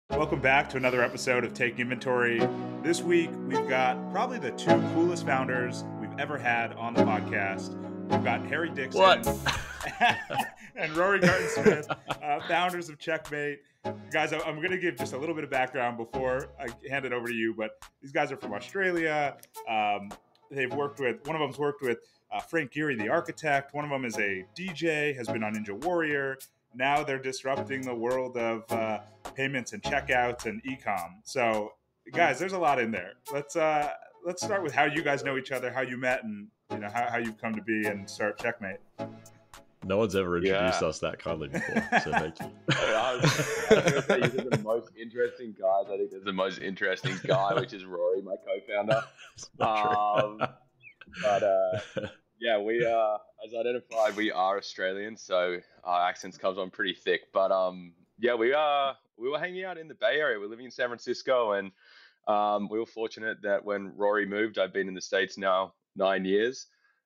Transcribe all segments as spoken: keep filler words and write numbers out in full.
Welcome back to another episode of Taking Inventory. This week, we've got probably the two coolest founders we've ever had on the podcast. We've got Harry Dixon What? and Rory Garton-Smith, uh, founders of Checkmate. Guys, I'm going to give just a little bit of background before I hand it over to you, but these guys are from Australia. Um, they've worked with, one of them's worked with uh, Frank Gehry, the architect. One of them is a D J, has been on Ninja Warrior. Now they're disrupting the world of uh, payments and checkouts and e-com. So, guys, there's a lot in there. Let's uh, let's start with how you guys know each other, how you met, and you know how, how you've come to be and start Checkmate. No one's ever introduced Yeah. us that kindly before, so thank you. I was, I was gonna say you're the most interesting guys. I think there's the most interesting guy, which is Rory, my co-founder. It's not Um, but uh, yeah, we uh, as identified, we are Australian, so our accents comes on pretty thick. But um, yeah, we are we were hanging out in the Bay Area. We're living in San Francisco, and um, we were fortunate that when Rory moved, I've been in the States now nine years.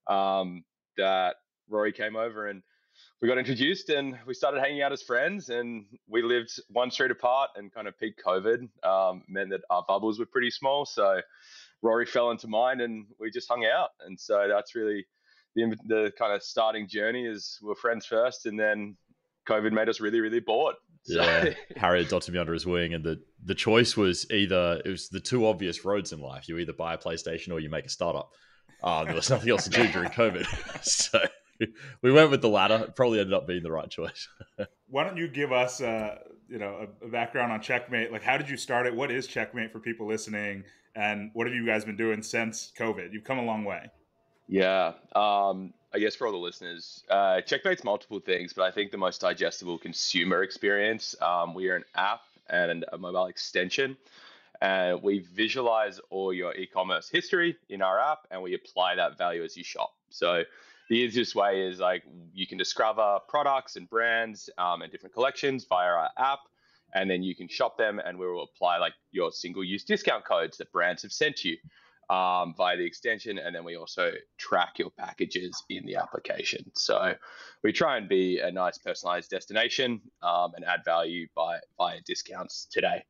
Um, that Rory came over and we got introduced and we started hanging out as friends, and we lived one street apart, and kind of peak COVID um, meant that our bubbles were pretty small. So Rory fell into mine and we just hung out. And so that's really the, the kind of starting journey is we were friends first, and then COVID made us really, really bored. So, Yeah, Harry adopted me under his wing, and the, the choice was either, it was the two obvious roads in life. You either buy a PlayStation or you make a startup. Uh, there was nothing else to do during COVID. So we went with the latter. It probably ended up being the right choice. Why don't you give us, uh, you know, a, a background on Checkmate? Like, how did you start it? What is Checkmate for people listening? And what have you guys been doing since COVID? You've come a long way. Yeah, um, I guess for all the listeners, uh, Checkmate's multiple things, but I think the most digestible consumer experience, um, we are an app and a mobile extension, and we visualize all your e-commerce history in our app, and we apply that value as you shop. So the easiest way is like you can discover products and brands um, and different collections via our app, and then you can shop them, and we will apply like your single-use discount codes that brands have sent you um, via the extension, and then we also track your packages in the application. So we try and be a nice personalized destination um, and add value by via discounts today.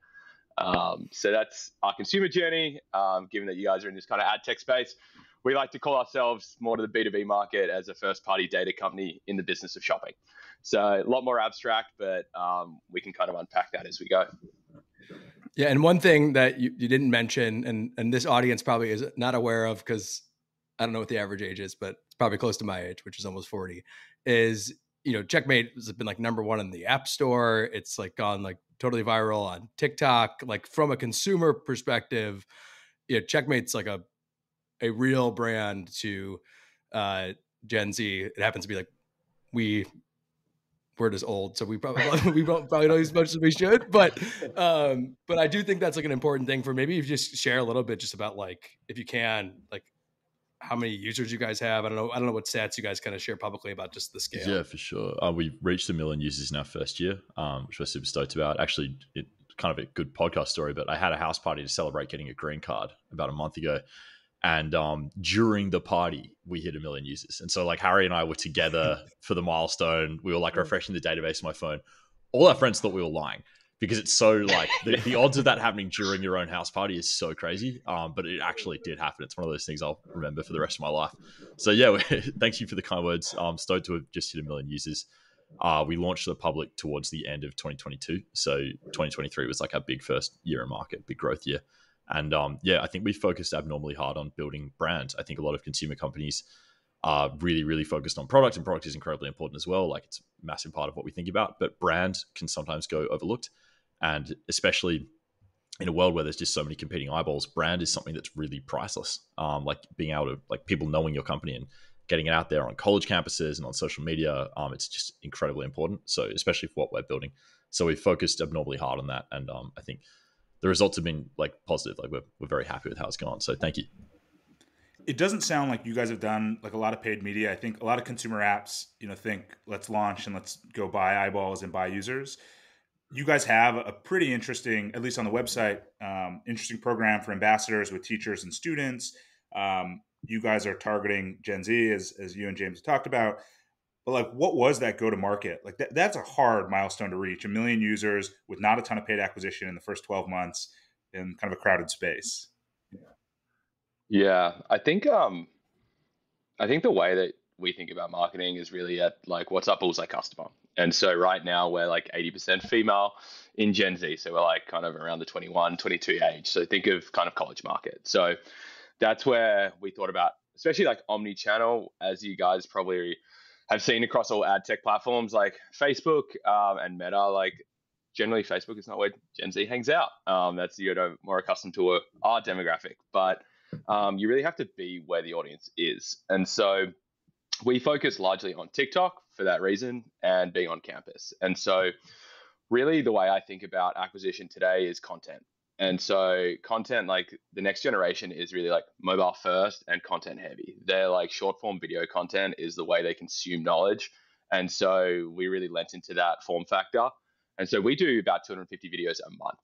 Um, so that's our consumer journey. Um, given that you guys are in this kind of ad tech space, we like to call ourselves more to the B two B market as a first-party data company in the business of shopping. So a lot more abstract, but um, we can kind of unpack that as we go. Yeah, and one thing that you, you didn't mention, and and this audience probably is not aware of because I don't know what the average age is, but it's probably close to my age, which is almost forty, is, you know, Checkmate has been like number one in the App Store. It's like gone like totally viral on TikTok. Like from a consumer perspective, you know, Checkmate's like a a real brand to uh, Gen Z. It happens to be like we we're just old, so we probably we don't probably know as much as we should. But um, but I do think that's like an important thing for maybe if you just share a little bit just about like if you can like how many users you guys have. I don't know. I don't know what stats you guys kind of share publicly about just the scale. Yeah, for sure. Uh, we reached a million users in our first year, um, which we're super stoked about. Actually, it kind of a good podcast story, but I had a house party to celebrate getting a green card about a month ago. And um, during the party, we hit a million users. And so like Harry and I were together for the milestone. We were like refreshing the database on my phone. All our friends thought we were lying because it's so like the, the odds of that happening during your own house party is so crazy. Um, but it actually did happen. It's one of those things I'll remember for the rest of my life. So yeah, thank you for the kind words. Um, stoked to have just hit a million users. Uh, we launched the public towards the end of twenty twenty-two. So twenty twenty-three was like our big first year in market, big growth year. And um, yeah, I think we focused abnormally hard on building brands. I think a lot of consumer companies are really, really focused on product, and product is incredibly important as well. Like it's a massive part of what we think about, but brand can sometimes go overlooked. And especially in a world where there's just so many competing eyeballs, brand is something that's really priceless. Um, like being able to, like people knowing your company and getting it out there on college campuses and on social media, um, it's just incredibly important. So especially for what we're building. So we focused abnormally hard on that. And um, I think the results have been like positive. Like we're, we're very happy with how it's gone. So thank you. It doesn't sound like you guys have done like a lot of paid media. I think a lot of consumer apps, you know, think let's launch and let's go buy eyeballs and buy users. You guys have a pretty interesting, at least on the website, um, interesting program for ambassadors with teachers and students. Um, you guys are targeting Gen Z, as, as you and James have talked about. But like, what was that go to market? Like that, that's a hard milestone to reach, a million users with not a ton of paid acquisition in the first twelve months in kind of a crowded space. Yeah, I think um, I think the way that we think about marketing is really at like what's our bullseye customer. And so right now we're like eighty percent female in Gen Z. So we're like kind of around the twenty-one, twenty-two age. So think of kind of college market. So that's where we thought about, especially like omni-channel, as you guys probably have seen across all ad tech platforms like Facebook um, and Meta. Like generally Facebook is not where Gen Z hangs out. Um, that's, you know, more accustomed to a, our demographic, but um, you really have to be where the audience is. And so we focus largely on TikTok for that reason and being on campus. And so really the way I think about acquisition today is content. And so content, like the next generation is really like mobile first and content heavy. They're like short form video content is the way they consume knowledge. And so we really lent into that form factor. And so we do about two hundred fifty videos a month.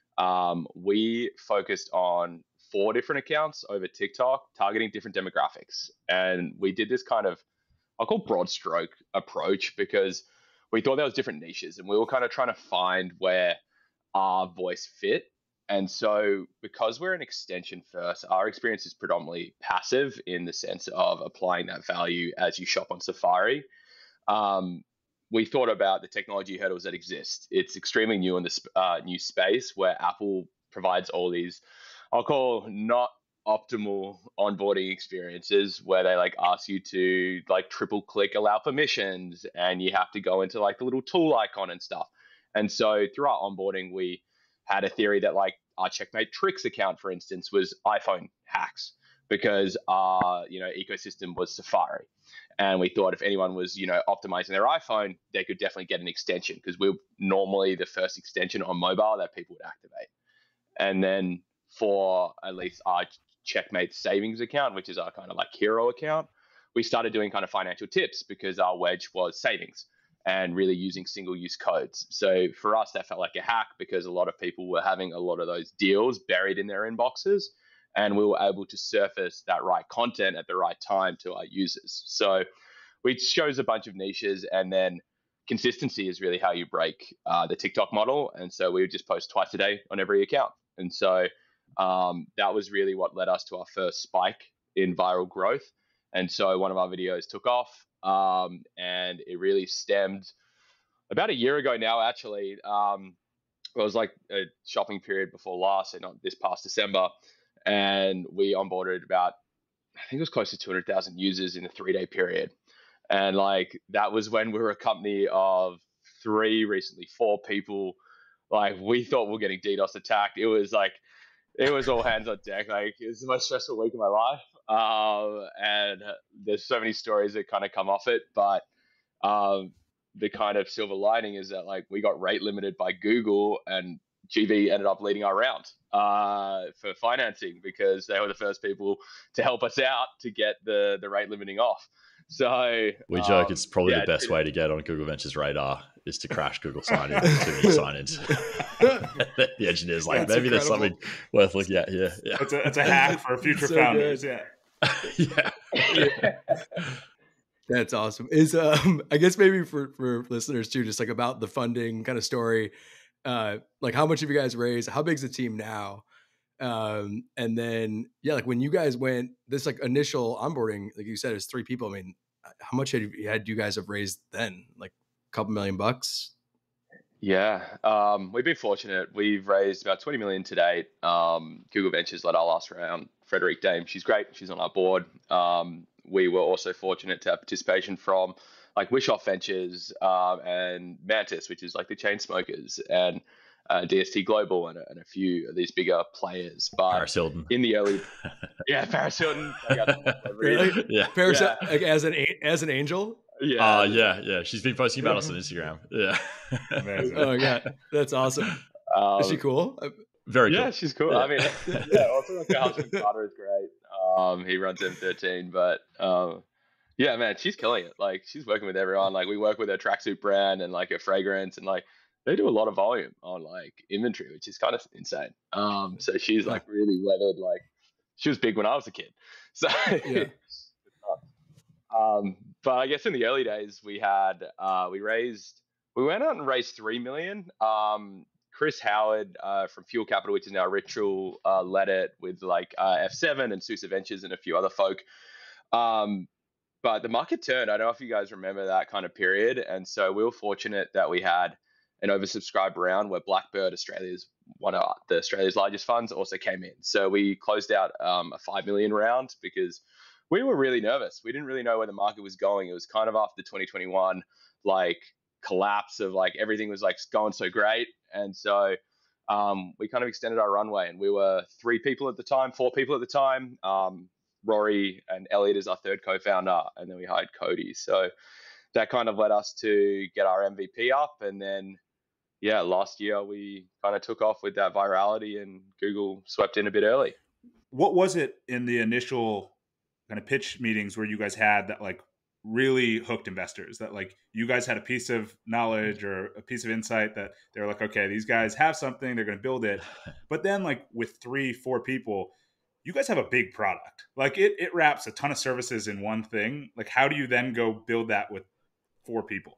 Um, we focused on four different accounts over TikTok, targeting different demographics. And we did this kind of, I'll call broad stroke approach, because we thought there was different niches and we were kind of trying to find where our voice fit. And so because we're an extension first, our experience is predominantly passive in the sense of applying that value as you shop on Safari. Um, we thought about the technology hurdles that exist. It's extremely new in this uh, new space where Apple provides all these, I'll call not optimal onboarding experiences, where they like ask you to like triple click allow permissions and you have to go into like the little tool icon and stuff. And so through our onboarding, we had a theory that like our Checkmate Tricks account, for instance, was iPhone hacks, because our, you know, ecosystem was Safari. And we thought if anyone was, you know, optimizing their iPhone, they could definitely get an extension, because we're normally the first extension on mobile that people would activate. And then for at least our Checkmate savings account, which is our kind of like hero account, we started doing kind of financial tips because our wedge was savings and really using single use codes. So for us, that felt like a hack, because a lot of people were having a lot of those deals buried in their inboxes, and we were able to surface that right content at the right time to our users. So we chose a bunch of niches, and then consistency is really how you break uh, the TikTok model. And so we would just post twice a day on every account. And so um, that was really what led us to our first spike in viral growth. And so one of our videos took off, um, and it really stemmed about a year ago now, actually. Um, it was like a shopping period before last, and not this past December. And we onboarded about, I think it was close to two hundred thousand users in a three day period. And like, that was when we were a company of three, recently four people. Like, we thought we were getting DDoS attacked. It was like, it was all hands on deck. Like, it was the most stressful week of my life. Um, and there's so many stories that kind of come off it. But um, the kind of silver lining is that like we got rate limited by Google, and G V ended up leading our round uh, for financing, because they were the first people to help us out to get the, the rate limiting off. So we joke um, it's probably yeah, the best it, way to get on Google Ventures radar is to crash Google sign in, too many sign-ins. The engineer's like, That's maybe incredible. there's something worth looking at here. Yeah. It's a, it's a hack for future So founders. good. Yeah. yeah. yeah. That's awesome. Is um I guess maybe for for listeners too, just like about the funding kind of story, uh like how much have you guys raised? How big's the team now? Um and then yeah, like when you guys went this like initial onboarding, like you said, is three people. I mean, how much had you, had you guys have raised then? Like a couple million bucks? Yeah, um, we've been fortunate. We've raised about twenty million to date. Um, Google Ventures led our last round. Frederick Dame, she's great. She's on our board. Um, we were also fortunate to have participation from like Wish Off Ventures um, and Mantis, which is like the chain smokers, and uh, D S T Global, and, and a few of these bigger players. But Paris Hilton. in the early, yeah, Paris Hilton. Really? Yeah. Paris, Yeah. like as an as an angel? Yeah, Uh, yeah, yeah. She's been posting about us on Instagram. Yeah. Amazing. Oh yeah, that's awesome. um, Is she cool? Very Yeah, cool. she's cool. Yeah. I mean, yeah, also like her husband Carter is great. Um, he runs M thirteen, but um, yeah, man, she's killing it. Like, she's working with everyone. Like, we work with her tracksuit brand and like her fragrance, and like they do a lot of volume on like inventory, which is kind of insane. Um, so she's like really weathered. Like, she was big when I was a kid. So Yeah. um, but I guess in the early days we had uh, we raised we went out and raised three million. Um, Chris Howard uh, from Fuel Capital, which is now Ritual, uh, led it with like uh, F seven and Sousa Ventures and a few other folk. Um, but the market turned. I don't know if you guys remember that kind of period, and so we were fortunate that we had an oversubscribed round where Blackbird, Australia's one of the Australia's largest funds, also came in. So we closed out um, a five million round because we were really nervous. We didn't really know where the market was going. It was kind of after the twenty twenty-one like collapse of like everything was like going so great, and so um, we kind of extended our runway. And we were three people at the time, four people at the time. Um, Rory and Elliot is our third co-founder, and then we hired Cody. So that kind of led us to get our M V P up, and then yeah, last year we kind of took off with that virality, and Google swept in a bit early. What was it in the initial kind of pitch meetings where you guys had that like really hooked investors, that like you guys had a piece of knowledge or a piece of insight that they're like, okay, these guys have something, they're going to build it. But then like with three, four people, you guys have a big product. Like it, it wraps a ton of services in one thing. Like how do you then go build that with four people?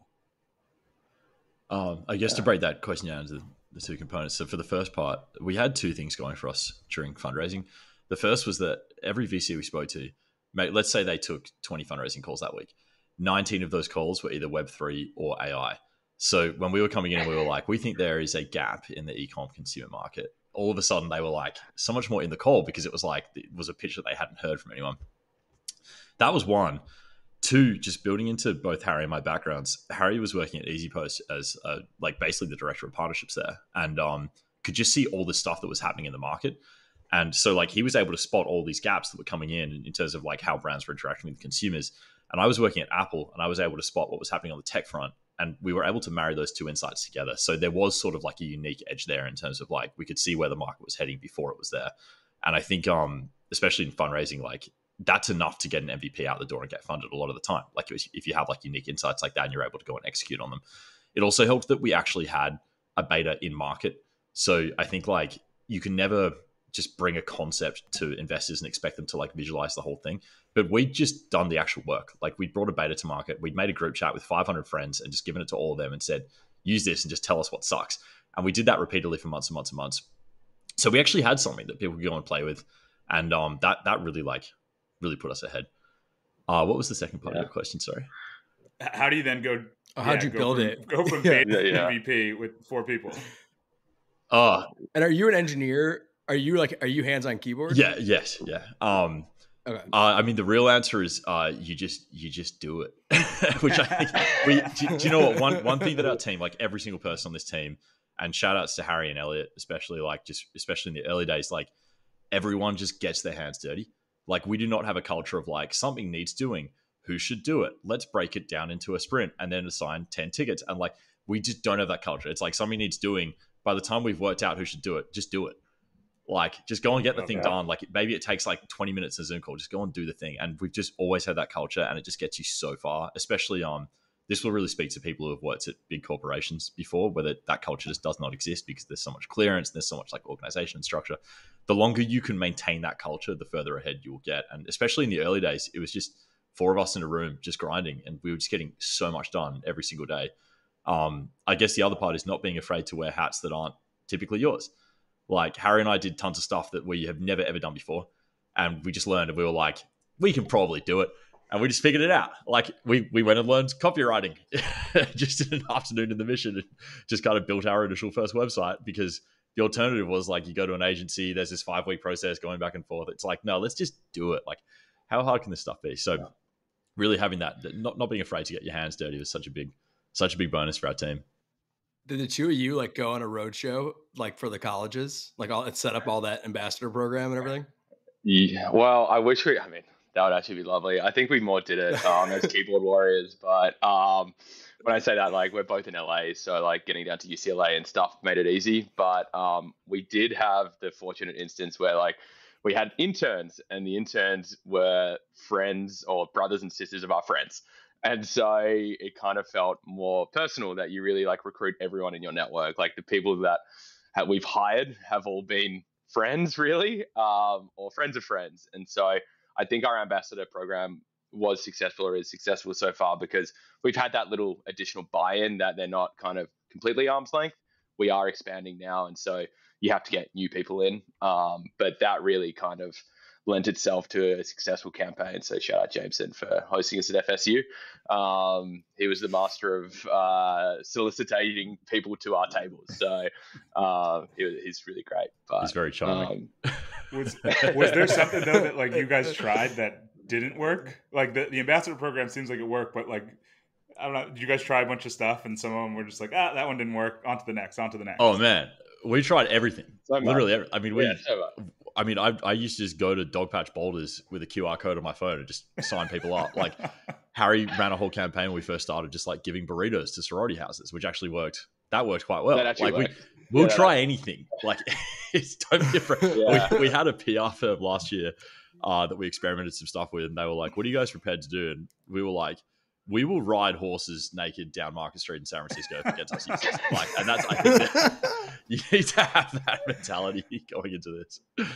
Um, I guess yeah. to break that question down into the two components. So for the first part, we had two things going for us during fundraising. The first was that every V C we spoke to, let's say they took twenty fundraising calls that week. nineteen of those calls were either Web three or A I. So when we were coming in and we were like, we think there is a gap in the e-com consumer market. All of a sudden they were like so much more in the call because it was like, it was a pitch that they hadn't heard from anyone. That was one. Two, just building into both Harry and my backgrounds. Harry was working at EasyPost as uh, like basically the director of partnerships there, and um, could just see all the stuff that was happening in the market. And so like he was able to spot all these gaps that were coming in in terms of like how brands were interacting with consumers. And I was working at Apple, and I was able to spot what was happening on the tech front, and we were able to marry those two insights together. So there was sort of like a unique edge there in terms of like we could see where the market was heading before it was there. And I think um, especially in fundraising, like that's enough to get an M V P out the door and get funded a lot of the time. Like if you have like unique insights like that and you're able to go and execute on them. It also helped that we actually had a beta in market. So I think like you can never just bring a concept to investors and expect them to like visualize the whole thing. But we'd just done the actual work. Like we'd brought a beta to market. We'd made a group chat with five hundred friends and just given it to all of them and said, use this and just tell us what sucks. And we did that repeatedly for months and months and months. So we actually had something that people could go and play with. And um, that that really like really put us ahead. Uh, what was the second part yeah. of your question? Sorry. How do you then go? Oh, how'd yeah, you go build from, it? Go from yeah. beta yeah. M V P with four people. Uh, and are you an engineer? Are you like, are you hands on keyboard? Yeah. Yes. Yeah. Um, okay. uh, I mean, the real answer is uh, you just you just do it. Which I think we. Do, do you know what? One one thing that our team, like every single person on this team, and shout outs to Harry and Elliot, especially like just especially in the early days, like everyone just gets their hands dirty. Like we do not have a culture of like something needs doing. Who should do it? Let's break it down into a sprint and then assign ten tickets. And like we just don't have that culture. It's like something needs doing. By the time we've worked out who should do it, just do it. Like just go and get the okay. thing done. Like maybe it takes like twenty minutes in a Zoom call. Just go and do the thing. And we've just always had that culture, and it just gets you so far. Especially on um, this will really speak to people who have worked at big corporations before, where that, that culture just does not exist because there's so much clearance, and there's so much like organization and structure. The longer you can maintain that culture, the further ahead you will get. And especially in the early days, it was just four of us in a room just grinding, and we were just getting so much done every single day. Um, I guess the other part is not being afraid to wear hats that aren't typically yours. Like Harry and I did tons of stuff that we have never, ever done before. And we just learned, and we were like, we can probably do it. And we just figured it out. Like we, we went and learned copywriting just in an afternoon in the mission, and just kind of built our initial first website, because the alternative was like, you go to an agency, there's this five week process going back and forth. It's like, no, let's just do it. Like how hard can this stuff be? So really having that, not, not being afraid to get your hands dirty was such a big, such a big bonus for our team. Did the two of you like go on a road show like for the colleges, like all set up all that ambassador program and everything? Yeah. Well, I wish we, I mean, that would actually be lovely. I think we more did it um, as keyboard warriors, but um, when I say that, like we're both in L A, so like getting down to U C L A and stuff made it easy. But um, we did have the fortunate instance where like we had interns, and the interns were friends or brothers and sisters of our friends. And so it kind of felt more personal that you really like recruit everyone in your network. Like the people that have, we've hired have all been friends really, um, or friends of friends. And so I think our ambassador program was successful or is successful so far, because we've had that little additional buy-in that they're not kind of completely arm's length. We are expanding now, and so you have to get new people in. Um, but that really kind of lent itself to a successful campaign. So shout out Jameson for hosting us at F S U. Um, he was the master of uh, soliciting people to our tables. So uh, he, he's really great. But, he's very charming. Um, was, was there something though that like you guys tried that didn't work? Like the, the ambassador program seems like it worked, but like, I don't know, did you guys try a bunch of stuff and some of them were just like, ah, that one didn't work, on to the next, on to the next? Oh man, we tried everything. So literally every, I mean we yeah, so I mean I, I used to just go to Dogpatch Boulders with a Q R code on my phone and just sign people up. Like Harry ran a whole campaign when we first started, just like giving burritos to sorority houses, which actually worked. That worked quite well. That actually like worked. we, we'll yeah, try anything. Like it's totally different. Yeah. We, we had a P R firm last year uh, that we experimented some stuff with, and they were like, "What are you guys prepared to do?" And we were like, "We will ride horses naked down Market Street in San Francisco if it gets us users." Like, and that's I think that you need to have that mentality going into this.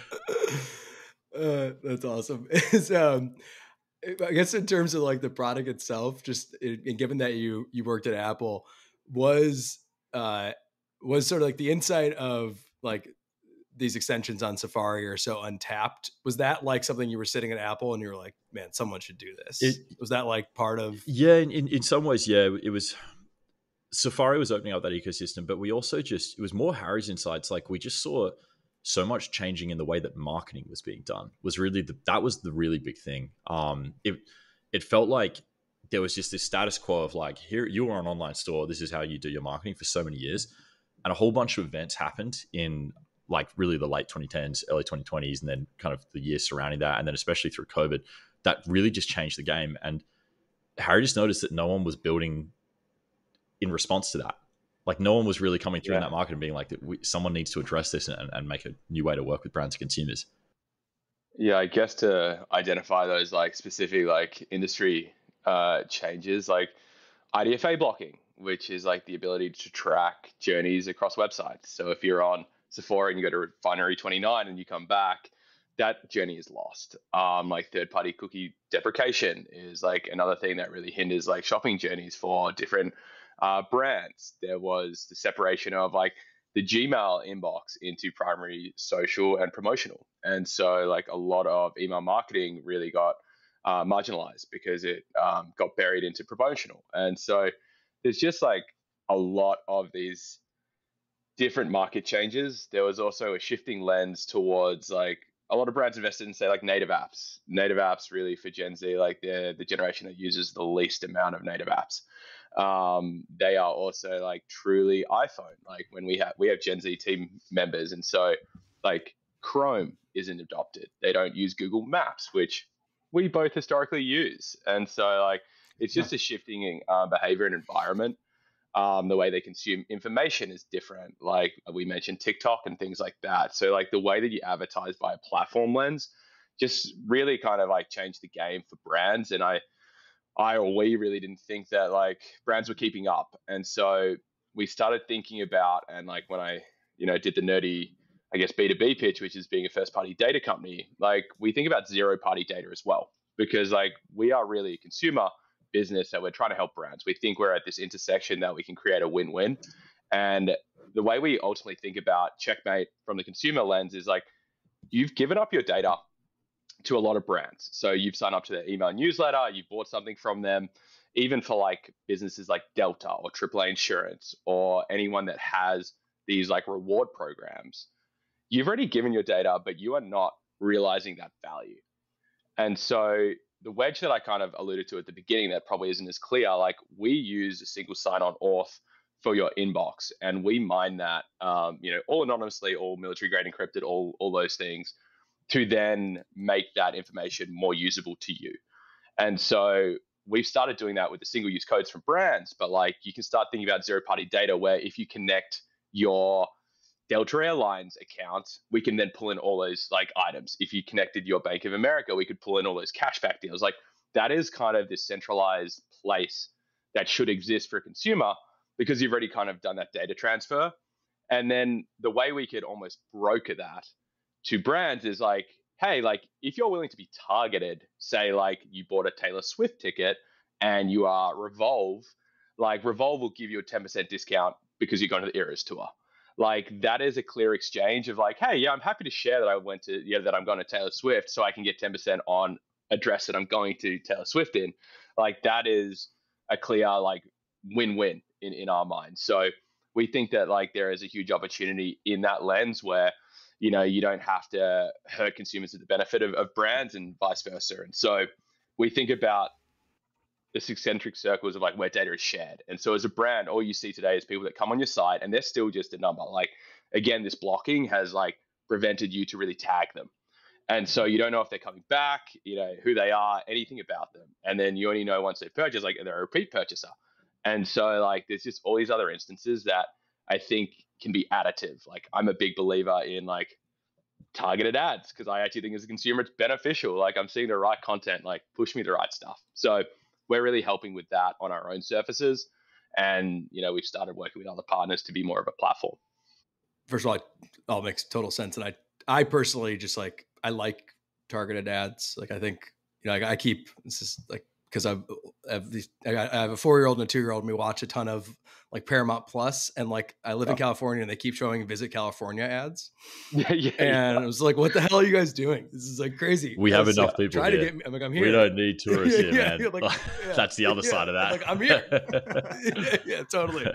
Uh, that's awesome. It's, um, I guess in terms of like the product itself, just and given that you you worked at Apple, was uh, was sort of like the insight of like these extensions on Safari are so untapped. Was that like something you were sitting at Apple and you were like, man, someone should do this? It, was that like part of? Yeah, in, in some ways, yeah. It was, Safari was opening up that ecosystem, but we also just, it was more Harry's insights. Like we just saw so much changing in the way that marketing was being done was really, the, that was the really big thing. Um, it, it felt like there was just this status quo of like, here, you are an online store. This is how you do your marketing for so many years. And a whole bunch of events happened in like really the late twenty tens, early twenty twenties, and then kind of the years surrounding that. And then especially through COVID, that really just changed the game. And Harry just noticed that no one was building in response to that. Like no one was really coming through yeah. in that market and being like, we, someone needs to address this and, and make a new way to work with brands and consumers. Yeah, I guess to identify those like specific like industry uh, changes, like I D F A blocking, which is like the ability to track journeys across websites. So if you're on Sephora and you go to Refinery twenty-nine and you come back, that journey is lost. Um, like third-party cookie deprecation is like another thing that really hinders like shopping journeys for different uh, brands. There was the separation of like the Gmail inbox into primary, social, and promotional. And so like a lot of email marketing really got uh, marginalized because it um, got buried into promotional. And so there's just like a lot of these different market changes. There was also a shifting lens towards like a lot of brands invested in say like native apps. Native apps really for Gen Z, like they're the generation that uses the least amount of native apps. Um, they are also like truly iPhone. Like when we have we have Gen Z team members, and so like Chrome isn't adopted. They don't use Google Maps, which we both historically use. And so like it's just a shifting uh, behavior and environment. Um, the way they consume information is different. Like we mentioned TikTok and things like that. So like the way that you advertise by a platform lens just really kind of like changed the game for brands. And I, I or we really didn't think that like brands were keeping up. And so we started thinking about, and like when I, you know, did the nerdy, I guess, B two B pitch, which is being a first party data company, like we think about zero party data as well, because like we are really a consumer business that we're trying to help brands. We think we're at this intersection that we can create a win-win. And the way we ultimately think about Checkmate from the consumer lens is like, you've given up your data to a lot of brands. So you've signed up to their email newsletter, you've bought something from them, even for like businesses like Delta or triple A Insurance or anyone that has these like reward programs. You've already given your data, but you are not realizing that value. And so the wedge that I kind of alluded to at the beginning that probably isn't as clear, like we use a single sign-on auth for your inbox, and we mine that, um, you know, all anonymously, all military grade encrypted, all all those things, to then make that information more usable to you. And so we've started doing that with the single-use codes from brands, but like you can start thinking about zero-party data where if you connect your Delta Airlines account, we can then pull in all those like items. If you connected your Bank of America, we could pull in all those cashback deals. Like that is kind of this centralized place that should exist for a consumer because you've already kind of done that data transfer. And then the way we could almost broker that to brands is like, hey, like if you're willing to be targeted, say like you bought a Taylor Swift ticket and you are Revolve, like Revolve will give you a ten percent discount because you're going to the Eras tour. Like that is a clear exchange of like, hey, yeah, I'm happy to share that I went to, yeah, that I'm going to Taylor Swift so I can get ten percent on a dress that I'm going to Taylor Swift in. Like that is a clear like win-win in, in our minds. So we think that like there is a huge opportunity in that lens where, you know, you don't have to hurt consumers at the benefit of, of brands and vice versa. And so we think about this eccentric circles of like where data is shared. And so as a brand, all you see today is people that come on your site and they're still just a number. Like, again, this blocking has like prevented you to really tag them. And so you don't know if they're coming back, you know, who they are, anything about them. And then you only know once they purchase, like they're a repeat purchaser. And so like there's just all these other instances that I think can be additive. Like I'm a big believer in like targeted ads because I actually think as a consumer it's beneficial. Like I'm seeing the right content, like push me the right stuff. So we're really helping with that on our own surfaces. And, you know, we've started working with other partners to be more of a platform. First of all, it all makes total sense. And I, I personally just like, I like targeted ads. Like, I think, you know, I, I keep, this is like, cause I've, I have these, I, got, I have a four-year-old and a two-year-old and we watch a ton of like Paramount Plus, and like, I live oh. in California and they keep showing Visit California ads. Yeah, yeah, and yeah. I was like, what the hell are you guys doing? This is like crazy. We have enough like, people try here. to get me. I'm like, I'm here. We don't need tourists here, yeah, man. Like, yeah. That's the other yeah. side of that. Like, I'm here. yeah, yeah, totally.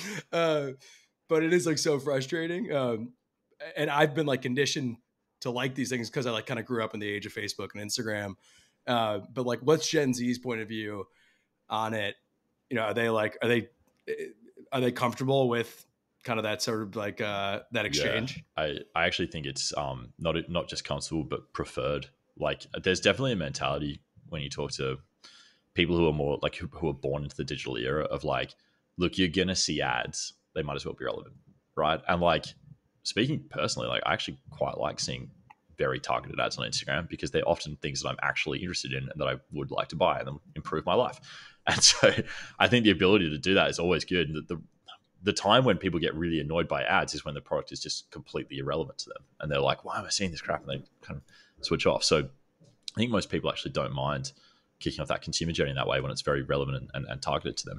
Uh, but it is like so frustrating. Um, and I've been like conditioned to like these things because I like kind of grew up in the age of Facebook and Instagram. Uh, but like, what's Gen Z's point of view on it? You know, are they like, are they, are they comfortable with kind of that sort of like uh, that exchange? Yeah, I, I actually think it's um, not, not just comfortable, but preferred. Like there's definitely a mentality when you talk to people who are more like, who, who are born into the digital era of like, look, you're going to see ads. They might as well be relevant. Right. And like, speaking personally, like I actually quite like seeing very targeted ads on Instagram because they're often things that I'm actually interested in and that I would like to buy and then improve my life. And so I think the ability to do that is always good. And the, the, the time when people get really annoyed by ads is when the product is just completely irrelevant to them. And they're like, why am I seeing this crap? And they kind of switch off. So I think most people actually don't mind kicking off that consumer journey in that way when it's very relevant and, and, and targeted to them.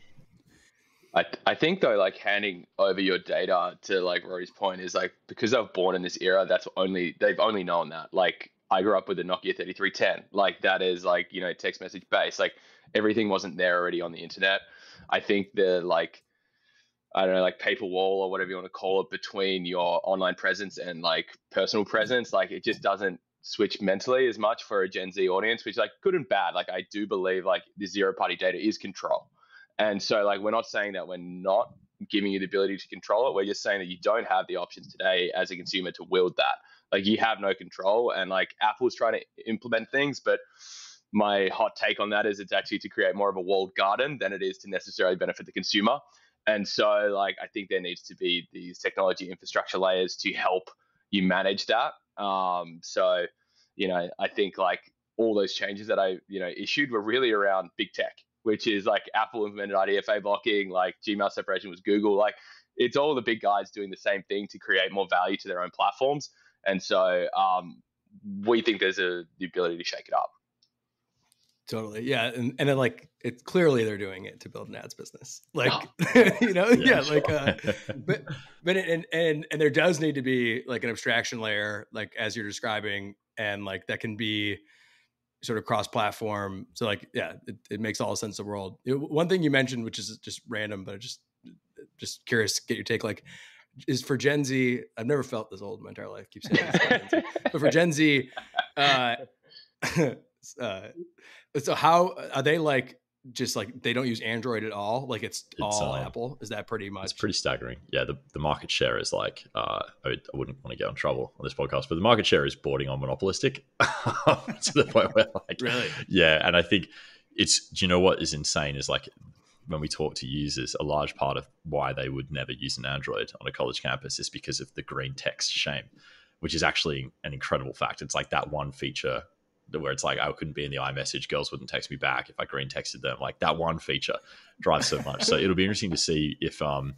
I, I think though, like handing over your data to like Rory's point is like, because they're born in this era, that's only, they've only known that. Like I grew up with a Nokia thirty-three ten, like that is like, you know, text message based, like everything wasn't there already on the internet. I think the like, I don't know, like paper wall or whatever you want to call it between your online presence and like personal presence, like it just doesn't switch mentally as much for a Gen Z audience, which is like good and bad. Like I do believe like the zero party data is control. And so like, we're not saying that we're not giving you the ability to control it. We're just saying that you don't have the options today as a consumer to wield that. Like you have no control, and like Apple's trying to implement things, but my hot take on that is it's actually to create more of a walled garden than it is to necessarily benefit the consumer. And so like, I think there needs to be these technology infrastructure layers to help you manage that. Um, so, you know, I think like all those changes that I, you know, issued were really around big tech, which is like Apple implemented I D F A blocking, like Gmail separation was Google. Like it's all the big guys doing the same thing to create more value to their own platforms. And so um, we think there's a, the ability to shake it up. Totally. Yeah. And, and then like, it's clearly they're doing it to build an ads business. Like, oh. you know, yeah, yeah sure. like, uh, but, but, it, and, and, and there does need to be like an abstraction layer, like as you're describing, and like that can be sort of cross-platform. So like, yeah, it, it makes all the sense in the world. It, one thing you mentioned, which is just random, but just, just curious to get your take, like is for Gen Z, I've never felt this old in my entire life, keep saying this, but for Gen Z, uh, uh, so how are they like, just like they don't use Android at all? Like it's, it's all um, Apple. Is that pretty much? It's pretty staggering. Yeah. The, the market share is like, uh, I, I wouldn't want to get in trouble on this podcast, but the market share is bordering on monopolistic to the point where like, really? Yeah. And I think it's, do you know what is insane is like when we talk to users, a large part of why they would never use an Android on a college campus is because of the green text shame, which is actually an incredible fact. It's like that one feature where it's like, I couldn't be in the iMessage, girls wouldn't text me back if I green texted them. Like that one feature drives so much. So it'll be interesting to see if, um,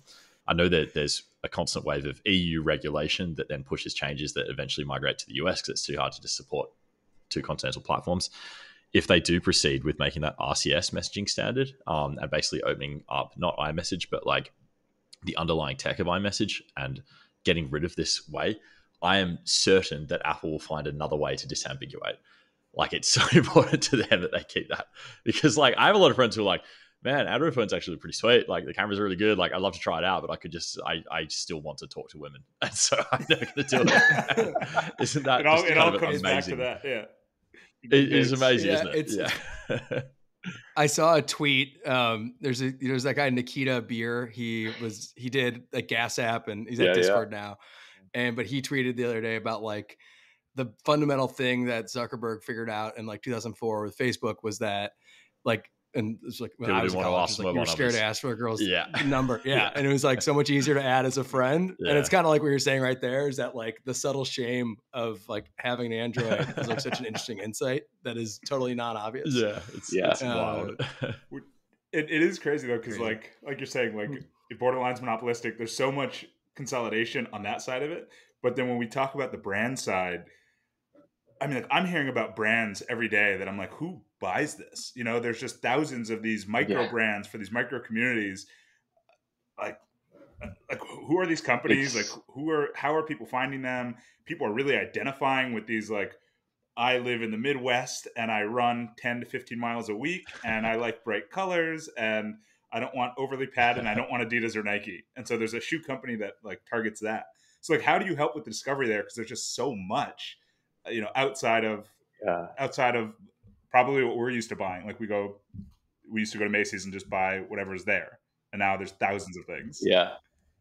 I know that there's a constant wave of E U regulation that then pushes changes that eventually migrate to the U S because it's too hard to just support two continental platforms. If they do proceed with making that R C S messaging standard um, and basically opening up not iMessage, but like the underlying tech of iMessage and getting rid of this way, I am certain that Apple will find another way to disambiguate. Like, it's so important to them that they keep that, because like I have a lot of friends who are like, man, Android phone's actually pretty sweet. Like the camera's really good. Like I'd love to try it out, but I could just, I, I still want to talk to women. And so I'm never going to do it. Isn't that it all, just it kind all of comes amazing? back to that. Yeah. It is amazing, yeah, isn't it? It's, yeah. I saw a tweet. Um, there's a, there's that guy, Nikita Beer. He was, he did a gas app and he's at Yeah, Discord yeah. now. And, but he tweeted the other day about like the fundamental thing that Zuckerberg figured out in like two thousand four with Facebook was that like, and it's like when People I was in didn't want college, to it was like, you were scared numbers. to ask for a girl's Yeah. number. Yeah. Yeah. And it was like so much easier to add as a friend. Yeah. And it's kind of like what you're saying right there is that like the subtle shame of like having an Android is like such an interesting insight that is totally non-obvious. Yeah. It's, Yeah. it's Uh, wild. It, it is crazy though, because Crazy. like like you're saying, like it borderline's monopolistic. There's so much consolidation on that side of it. But then when we talk about the brand side, I mean, like, I'm hearing about brands every day that I'm like, who buys this? You know, there's just thousands of these micro Yeah. brands for these micro communities. Like, like who are these companies? It's- like, who are? How are people finding them? People are really identifying with these. Like, I live in the Midwest and I run ten to fifteen miles a week, and I like bright colors, and I don't want overly padded, and I don't want Adidas or Nike. And so there's a shoe company that like targets that. So like, how do you help with the discovery there? Because there's just so much, you know, outside of Yeah. outside of probably what we're used to buying. Like we go, we used to go to Macy's and just buy whatever's there, and now there's thousands of things. Yeah.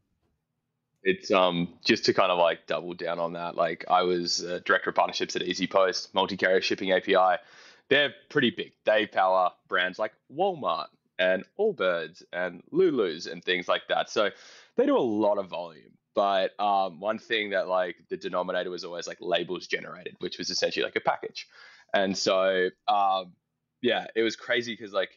It's um just to kind of like double down on that. Like I was uh, director of partnerships at EasyPost, multi-carrier shipping A P I. They're pretty big. They power brands like Walmart and Allbirds and Lulu's and things like that. So they do a lot of volume. But um, one thing that like the denominator was always like labels generated, which was essentially like a package. And so um, yeah, it was crazy because like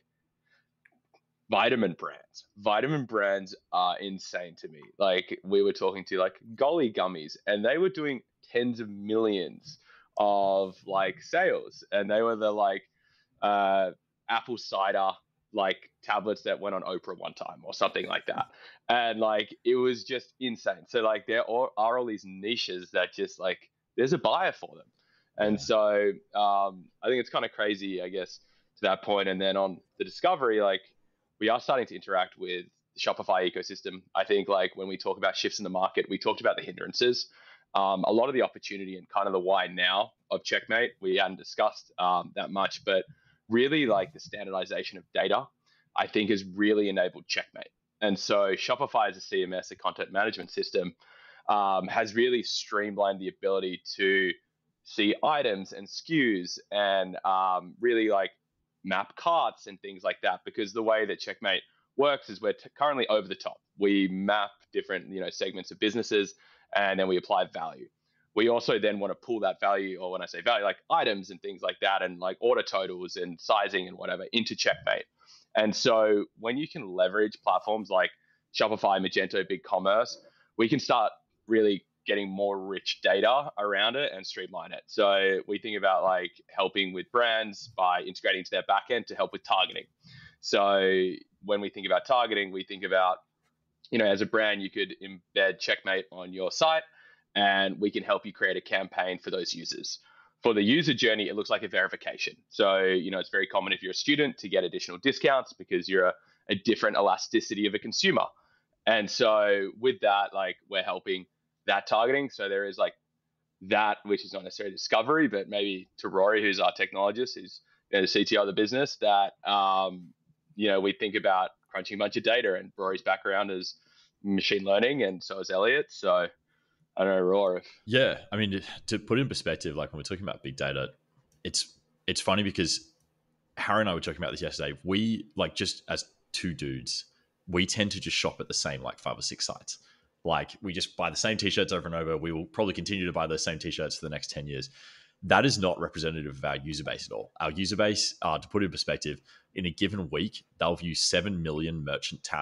vitamin brands, vitamin brands are insane to me. Like we were talking to like Golly gummies, and they were doing tens of millions of like sales, and they were the like uh, apple cider like tablets that went on Oprah one time or something like that. And like it was just insane. So like there are, are all these niches that just like there's a buyer for them. And so um, I think it's kind of crazy, I guess, to that point. And then on the discovery, like we are starting to interact with the Shopify ecosystem. I think like when we talk about shifts in the market, we talked about the hindrances. Um, a lot of the opportunity and kind of the why now of Checkmate, we hadn't discussed um, that much, but really like the standardization of data, I think has really enabled Checkmate. And so Shopify as a C M S, a content management system, um, has really streamlined the ability to see items and S K Us and um, really like map carts and things like that. Because the way that Checkmate works is we're t- currently over the top. We map different, you know, segments of businesses, and then we apply value. We also then want to pull that value, or when I say value, like items and things like that, and like order totals and sizing and whatever into Checkmate. And so when you can leverage platforms like Shopify, Magento, BigCommerce, we can start really getting more rich data around it and streamline it. So we think about like helping with brands by integrating into their backend to help with targeting. So when we think about targeting, we think about, you know, as a brand, you could embed Checkmate on your site, and we can help you create a campaign for those users. For the user journey, it looks like a verification. So, you know, it's very common if you're a student to get additional discounts because you're a, a different elasticity of a consumer. And so with that, like we're helping that targeting. So there is like that, which is not necessarily discovery, but maybe to Rory, who's our technologist, who's, you know, the C T O of the business, that, um, you know, we think about crunching a bunch of data, and Rory's background is machine learning, and so is Elliot. So I don't know, Rory. If... Yeah, I mean, to put it in perspective, like when we're talking about big data, it's it's funny because Harry and I were talking about this yesterday. We, like, just as two dudes, we tend to just shop at the same like five or six sites. Like we just buy the same t-shirts over and over. We will probably continue to buy those same t-shirts for the next ten years. That is not representative of our user base at all. Our user base, uh, to put it in perspective, in a given week, they'll view seven million merchant tabs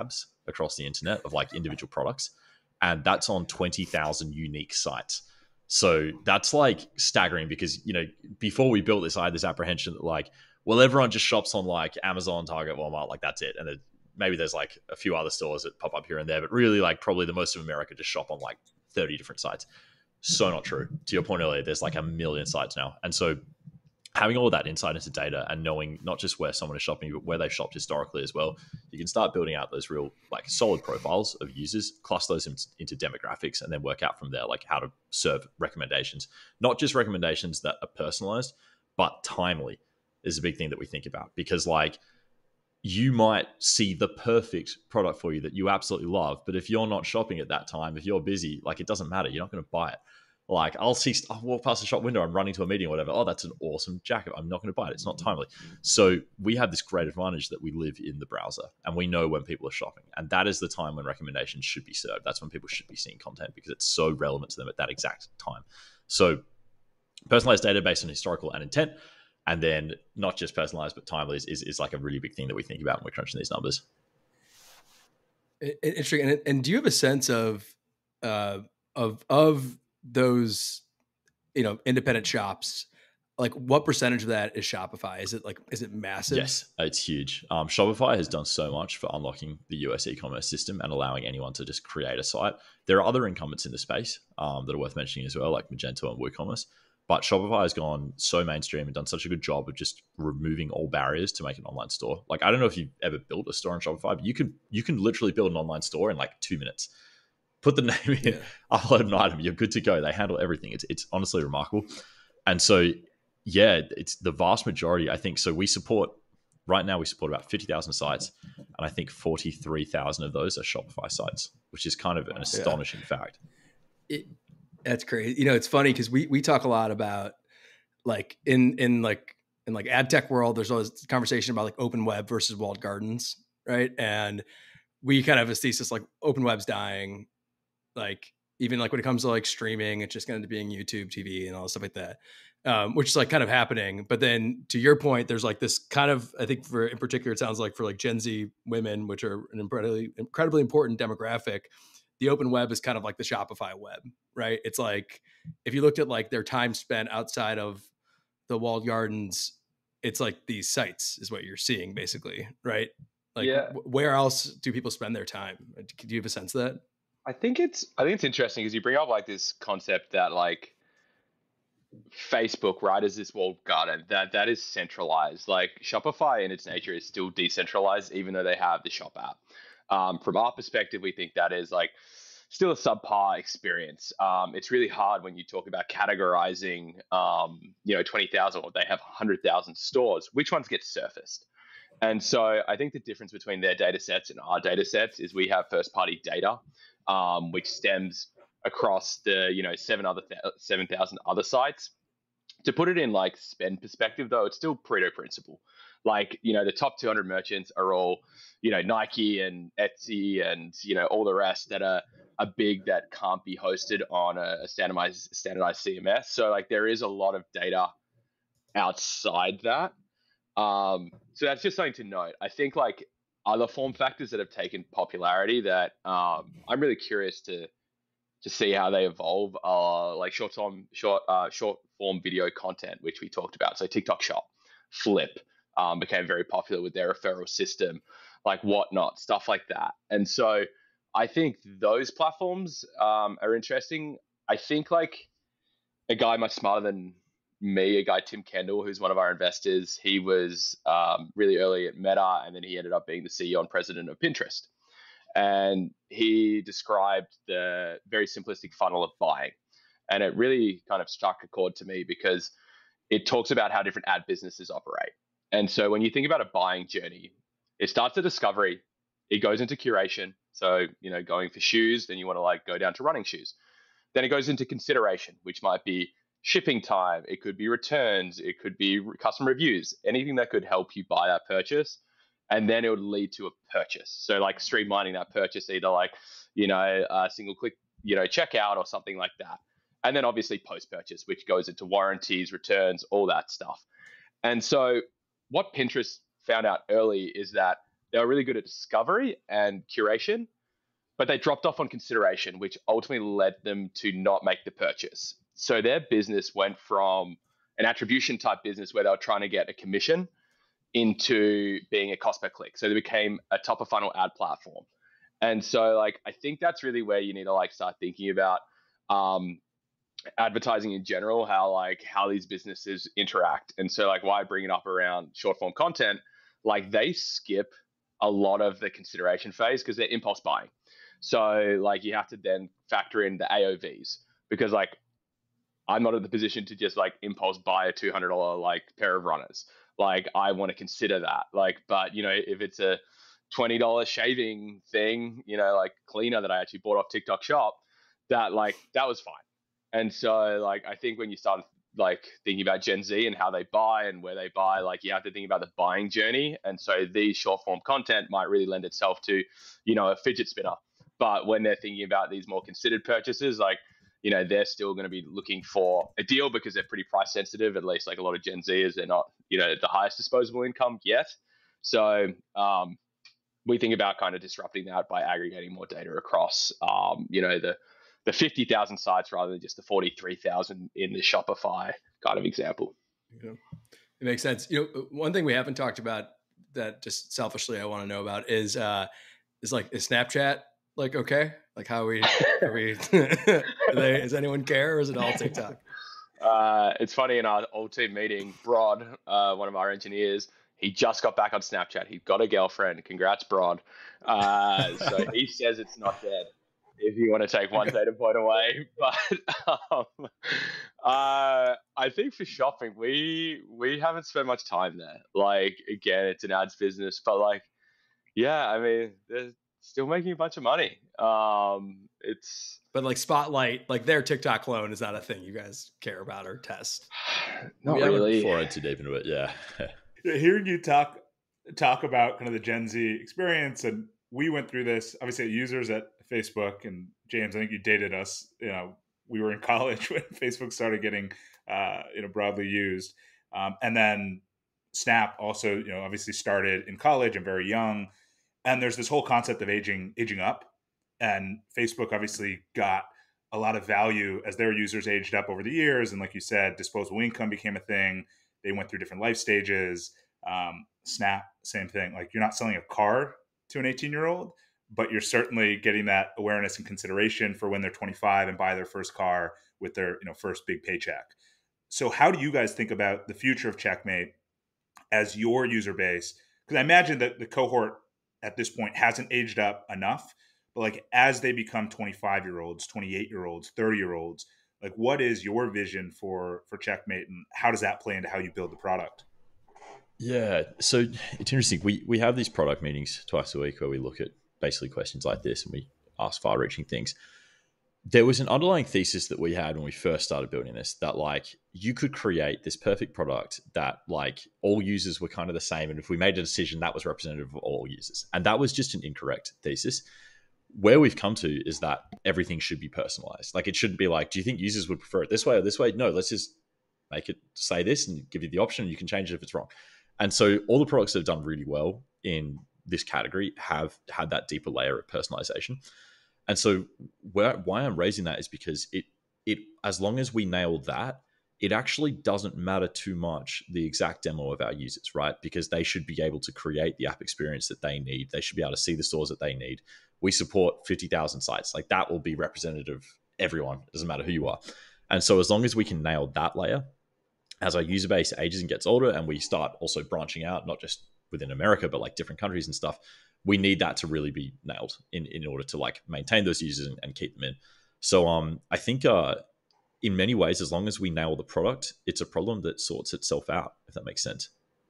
across the internet of like individual products. And that's on twenty thousand unique sites. So that's like staggering because, you know, before we built this, I had this apprehension that like, well, everyone just shops on like Amazon, Target, Walmart, like that's it. And then maybe there's like a few other stores that pop up here and there, but really like probably the most of America just shop on like thirty different sites. So not true. To your point earlier, there's like a million sites now. And so having all of that insight into data and knowing not just where someone is shopping, but where they've shopped historically as well, you can start building out those real like solid profiles of users, cluster those in, into demographics, and then work out from there like how to serve recommendations. Not just recommendations that are personalized, but timely is a big thing that we think about, because like you might see the perfect product for you that you absolutely love, but if you're not shopping at that time, if you're busy, like it doesn't matter. You're not going to buy it. Like I'll see, I'll walk past the shop window, I'm running to a meeting or whatever. Oh, that's an awesome jacket. I'm not going to buy it. It's not timely. So we have this great advantage that we live in the browser and we know when people are shopping. And that is the time when recommendations should be served. That's when people should be seeing content because it's so relevant to them at that exact time. So personalized data based on historical and intent, and then not just personalized, but timely is, is, is like a really big thing that we think about when we're crunching these numbers. Interesting. And, and do you have a sense of, uh, of, of, those, you know, independent shops, like what percentage of that is Shopify? Is it like, is it massive? Yes, it's huge. Um, Shopify has done so much for unlocking the U S e-commerce system and allowing anyone to just create a site. There are other incumbents in the space um, that are worth mentioning as well, like Magento and WooCommerce. But Shopify has gone so mainstream and done such a good job of just removing all barriers to make an online store. Like, I don't know if you've ever built a store on Shopify, but you can you can literally build an online store in like two minutes. Put the name in, yeah. Upload an item, you're good to go. They handle everything. It's it's honestly remarkable. And so, yeah, it's the vast majority, I think. So we support, right now we support about fifty thousand sites, and I think forty-three thousand of those are Shopify sites, which is kind of an astonishing yeah. fact. It, that's crazy. You know, it's funny because we we talk a lot about like in in like in like ad tech world, there's always conversation about like open web versus walled gardens, right? And we kind of have a thesis like open web's dying. Like even like when it comes to like streaming, it's just going to being YouTube T V and all stuff like that, um, which is like kind of happening. But then to your point, there's like this kind of, I think for in particular, it sounds like for like Gen Z women, which are an incredibly, incredibly important demographic, the open web is kind of like the Shopify web, right? It's like, if you looked at like their time spent outside of the walled gardens, it's like these sites is what you're seeing basically, right? Like yeah. w- where else do people spend their time? Do you have a sense of that? I think it's I think it's interesting because you bring up like this concept that like Facebook, right, is this walled garden that that is centralized. Like Shopify in its nature is still decentralized, even though they have the shop app. Um, from our perspective, we think that is like still a subpar experience. Um, it's really hard when you talk about categorizing, um, you know, twenty thousand or they have one hundred thousand stores. Which ones get surfaced? And so I think the difference between their data sets and our data sets is we have first party data. Um, which stems across the, you know, seven other th- seven thousand other sites. To put it in like spend perspective, though, it's still Pareto principle. Like, you know, the top two hundred merchants are all, you know, Nike and Etsy and, you know, all the rest that are, are big that can't be hosted on a standardized standardized C M S. So like there is a lot of data outside that. Um, so that's just something to note. I think like other form factors that have taken popularity that um, I'm really curious to to see how they evolve are like short form short uh, short form video content, which we talked about. So TikTok Shop, Flip um, became very popular with their referral system, like Whatnot, stuff like that. And so I think those platforms um, are interesting. I think like a guy much smarter than me, a guy, Tim Kendall, who's one of our investors, he was um, really early at Meta, and then he ended up being the C E O and president of Pinterest. And he described the very simplistic funnel of buying. And it really kind of struck a chord to me because it talks about how different ad businesses operate. And so when you think about a buying journey, it starts at discovery, it goes into curation. So, you know, going for shoes, then you want to like go down to running shoes. Then it goes into consideration, which might be shipping time, it could be returns, it could be customer reviews, anything that could help you buy that purchase. And then it would lead to a purchase. So like streamlining that purchase, either like, you know, a single click, you know, checkout or something like that. And then obviously post-purchase, which goes into warranties, returns, all that stuff. And so what Pinterest found out early is that they were really good at discovery and curation, but they dropped off on consideration, which ultimately led them to not make the purchase. So their business went from an attribution type business where they were trying to get a commission into being a cost per click. So they became a top of funnel ad platform. And so like, I think that's really where you need to like start thinking about um, advertising in general, how like how these businesses interact. And so like why I bring it up around short form content, like they skip a lot of the consideration phase because they're impulse buying. So like you have to then factor in the A O Vs, because like I'm not in the position to just like impulse buy a two hundred dollars like pair of runners. Like I want to consider that. Like, but you know, if it's a twenty dollars shaving thing, you know, like cleaner that I actually bought off TikTok Shop, that like that was fine. And so like I think when you start like thinking about Gen Z and how they buy and where they buy, like you have to think about the buying journey. And so these short form content might really lend itself to, you know, a fidget spinner. But when they're thinking about these more considered purchases, like, you know, they're still going to be looking for a deal because they're pretty price sensitive, at least like a lot of Gen Zers, they're not, you know, the highest disposable income yet. So um, we think about kind of disrupting that by aggregating more data across, um, you know, the, the fifty thousand sites rather than just the forty-three thousand in the Shopify kind of example. Yeah. It makes sense. You know, one thing we haven't talked about that just selfishly I want to know about is, uh, is like, is Snapchat like, okay? Like how we, are we, are they, does anyone care or is it all TikTok? Uh, it's funny, in our old team meeting, Brod, uh, one of our engineers, he just got back on Snapchat. He got a girlfriend. Congrats, Brod. Uh, so he says it's not dead, if you want to take one data point away. But um, uh, I think for shopping, we we haven't spent much time there. Like, again, it's an ads business, but like, yeah, I mean, they're still making a bunch of money. Um, it's But like Spotlight, like their TikTok clone is not a thing you guys care about or test. not we really. Before I too deep into it, yeah. Hearing you talk talk about kind of the Gen Z experience, and we went through this obviously users at Facebook, and James, I think you dated us. You know, we were in college when Facebook started getting uh, you know broadly used, um, and then Snap also you know obviously started in college and very young. And there's this whole concept of aging aging up, and Facebook obviously got a lot of value as their users aged up over the years. And like you said, disposable income became a thing. They went through different life stages. Um, Snap, same thing. Like you're not selling a car to an eighteen year old, but you're certainly getting that awareness and consideration for when they're twenty-five and buy their first car with their you know first big paycheck. So how do you guys think about the future of Checkmate as your user base? Because I imagine that the cohort at this point hasn't aged up enough, but like as they become twenty-five year olds, twenty-eight year olds, thirty year olds, like what is your vision for for Checkmate, and how does that play into how you build the product? Yeah, so it's interesting. We we have these product meetings twice a week where we look at basically questions like this and we ask far-reaching things. There was an underlying thesis that we had when we first started building this, that like you could create this perfect product that like all users were kind of the same, and if we made a decision that was representative of all users, and that was just an incorrect thesis. Where we've come to is that everything should be personalized. Like it shouldn't be like, do you think users would prefer it this way or this way? No, let's just make it say this and give you the option. You can change it if it's wrong. And so all the products that have done really well in this category have had that deeper layer of personalization. And so where, why I'm raising that is because it, it, as long as we nail that, it actually doesn't matter too much the exact demo of our users, right? Because they should be able to create the app experience that they need. They should be able to see the stores that they need. We support fifty thousand sites. Like that will be representative of everyone. It doesn't matter who you are. And so as long as we can nail that layer, as our user base ages and gets older and we start also branching out, not just within America, but like different countries and stuff, we need that to really be nailed in, in order to like maintain those users and, and keep them in. So um, I think uh, in many ways, as long as we nail the product, it's a problem that sorts itself out, if that makes sense.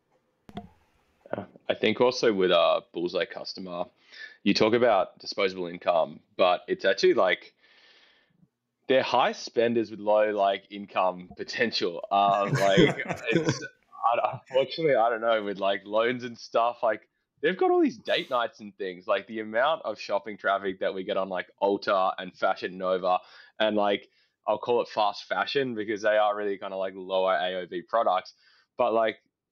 I think also with a Bullseye customer, you talk about disposable income, but it's actually like they're high spenders with low like income potential. Um, like it's unfortunately, I don't know, with like loans and stuff, like they've got all these date nights and things. Like the amount of shopping traffic that we get on like Ulta and Fashion Nova, and like I'll call it fast fashion because they are really kind of like lower A O V products, but like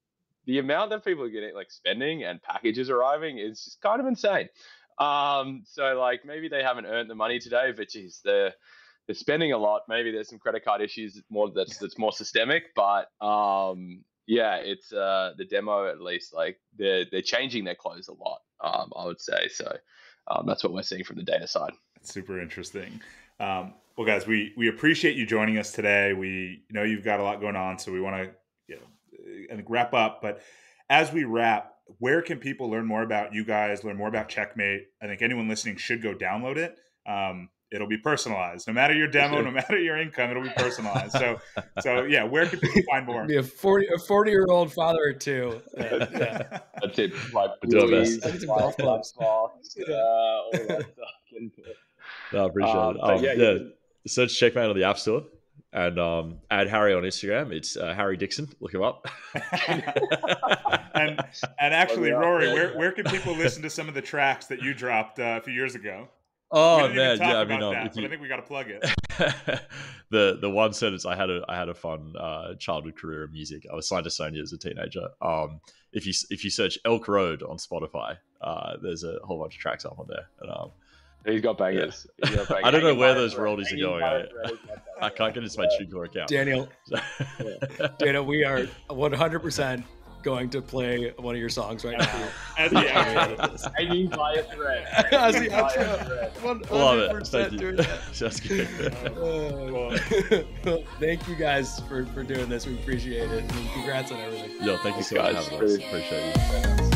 the amount that people are getting, like spending and packages arriving is just kind of insane. Um, so like maybe they haven't earned the money today, but geez, they're they're spending a lot. Maybe there's some credit card issues more that's that's more systemic, but um, yeah, it's uh, the demo at least like they're they're changing their clothes a lot. Um, I would say so. Um, that's what we're seeing from the data side. That's super interesting. Um, well, guys, we we appreciate you joining us today. We know you've got a lot going on, so we want to you know I think wrap up. But as we wrap, where can people learn more about you guys? Learn more about Checkmate? I think anyone listening should go download it. Um, it'll be personalized, no matter your demo, sure. no matter your income. It'll be personalized. So, so yeah, where can people find more? Be a forty a forty year old father or two. Yeah, yeah. That's it. Like please, like golf clubs. Uh, all that stuff. No, I appreciate um, it. Um, yeah, yeah. Search Checkmate on the App Store and um, add Harry on Instagram. It's uh, Harry Dixon. Look him up. and and actually, Rory, where where can people listen to some of the tracks that you dropped uh, a few years ago? Oh man, yeah. I mean, um, that, you... but I think we got to plug it. the the one sentence I had a I had a fun uh, childhood career in music. I was signed to Sony as a teenager. Um, if you if you search Elk Road on Spotify, uh, there's a whole bunch of tracks up on there. And, um, He's got bangers. Yeah. He's got bangers. I don't know where those royalties are going. I, I can't get into my TuneCore account. Daniel, Daniel, we are one hundred percent going to play one of your songs right now. As the outro. I need by a thread. As the outro. Love it. Thank you. That's good. Uh, well, thank you guys for, for doing this. We appreciate it. And congrats on everything. Yo, thank you so much for having us. Appreciate you.